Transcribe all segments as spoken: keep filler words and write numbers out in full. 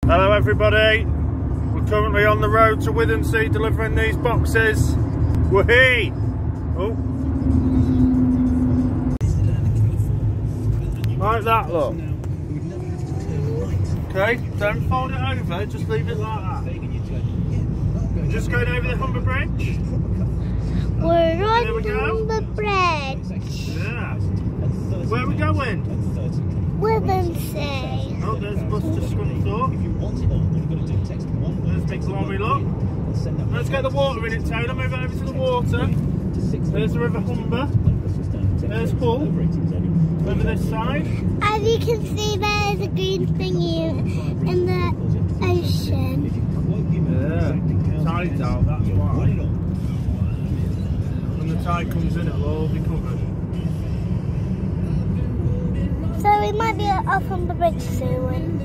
Hello everybody, we're currently on the road to Withernsea delivering these boxes. Woohee! Oh. Like that, look. Okay, don't fold it over, just leave it like that. We're just going over the Humber Bridge. We're on we Humber Bridge. Yeah. Where are we going? Withernsea. Oh, there's a bus just come through. There's big lorry, look. Let's get the water in it, Taylor. Move it over to the water. There's the River Humber. There's Hull. Over this side. As you can see, there's a green thingy in the ocean. Yeah, tide's out, that's why. When the tide comes in, it'll all be covered. So we might be off on the bridge soon.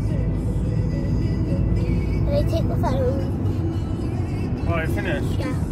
Take the phone. Oh, you finished? Yeah.